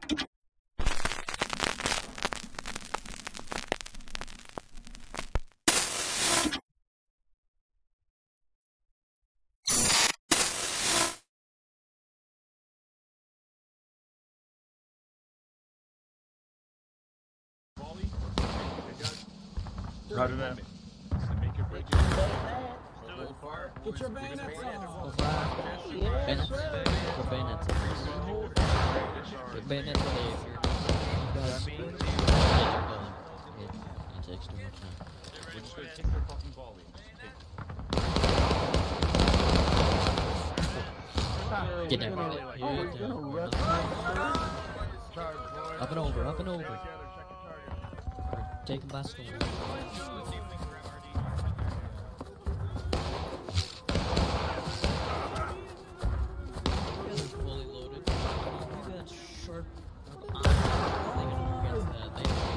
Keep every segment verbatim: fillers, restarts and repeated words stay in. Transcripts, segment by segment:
Roger that. Get your bayonets off! Bayonets? Put bayonets on this. Put bayonets on the if you're guys. It, it takes too much time. We're just gonna take their fucking volley. Get down. Get down. Up and over, up and over. Take him by storm. Fully loaded. You got short arms. They can do against that. They don't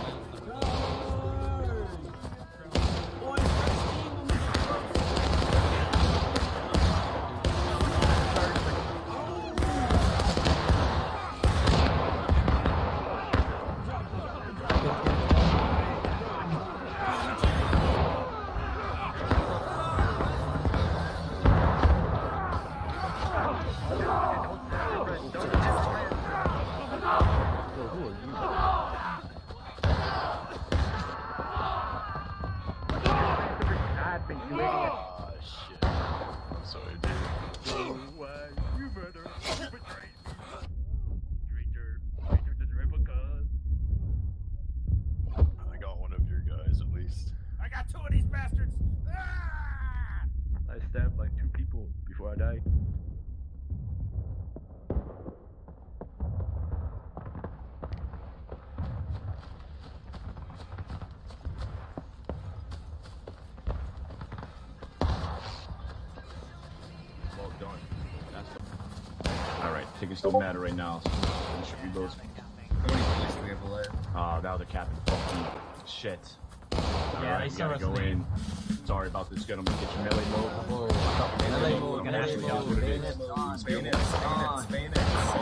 Tickets don't matter right now. So we should be those. How many police do we have left? Uh, now the captain. Fucking shit. Yeah, Alright, gotta go in. Sorry about this, gentlemen. Get your melee mode. Whoa. Melee mode. Melee mode. Bayonets on. Bayonets. Bayonets.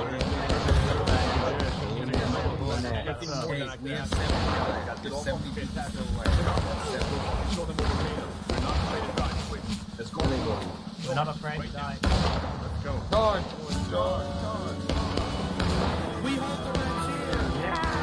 Bayonets. We have seventy. There's seventy people still left. Let's go. We're not afraid to die. Let's go. Charge! Charge! Charge! We hold the red here! Yeah!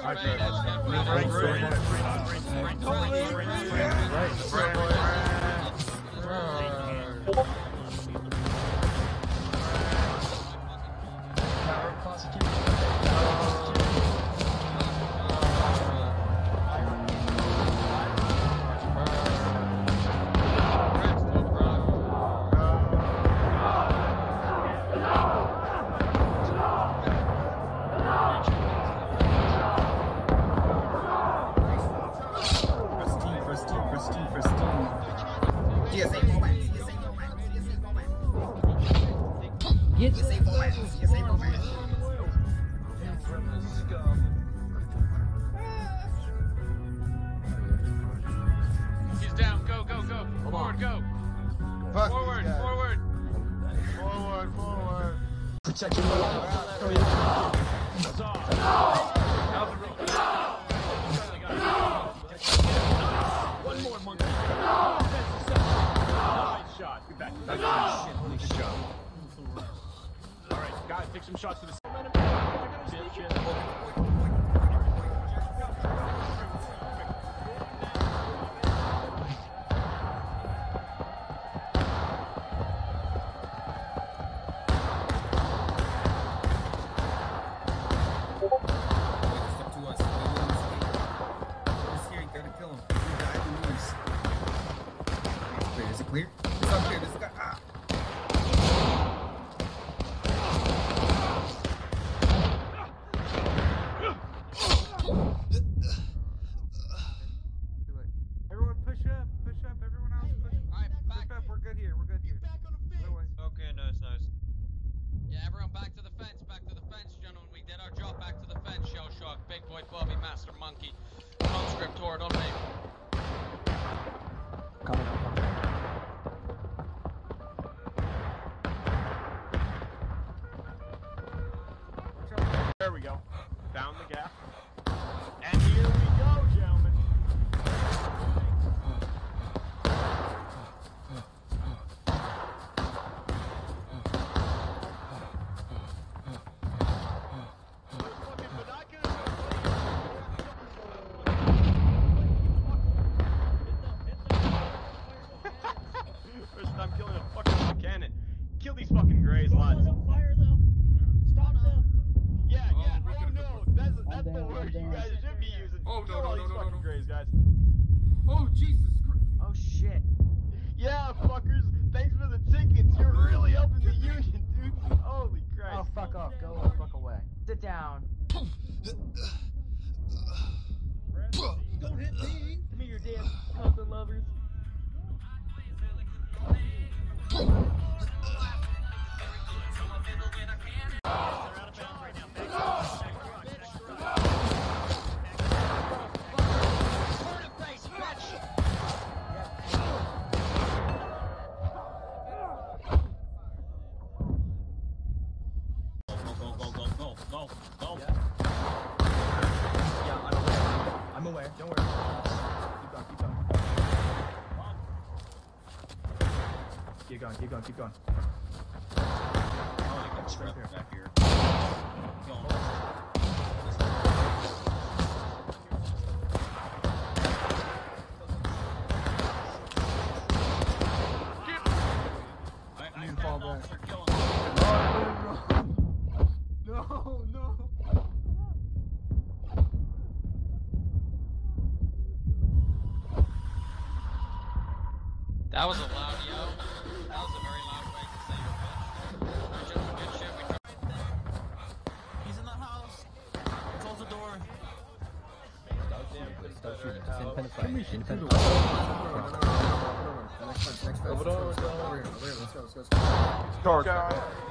He's down. Go, go, go. Forward, go. Fuck Forward, these guys. forward. Forward, forward. Protect your life. One more monkey. Nice shot. Get back. Good job. All right, guys, take some shots to the. Shit, shit. Is it clear? It's not clear. This guy. Ah. Everyone push up, push up, everyone else push, Alright, push back. up, we're good here, we're good here. Back on the fence. Other way. Okay, nice, nice. Yeah, everyone back to the fence, back to the fence, gentlemen. We did our job, back to the fence. Shell shock, big boy Bobby, Master Monkey. Conscript horde on me. Coming up. There we go. Down the gap. And here we go, gentlemen. First time killing a fucking cannon. Kill these fucking grays, lads. Fire them! Stop them! Yeah, Oh, yeah. we're Oh gonna no, go- that's that's I'm the down, word I'm you down. guys should be using. Oh, no, Kill no, all no, these no, no, fucking no. grays, guys. Oh, Jesus Christ. Oh shit. Yeah, fuckers. Thanks for the tickets. You're really helping the union, dude. Holy Christ. Oh, fuck off. Go the fuck away. Sit down. Don't hit me. Come here, damn pumpkin lovers. I'm aware. Don't worry. Keep going. Keep going. Keep going. Keep going. Keep going. Oh, you Right there. back here. I, I You fall stand back. for killing. No, no. That was a loud yell. That was a very loud way to say your bitch. Just good shit. We tried. He's in the house. Close the door. Next fence, next fence. Over there, over there. Let's go, let's go, let's go. Dark.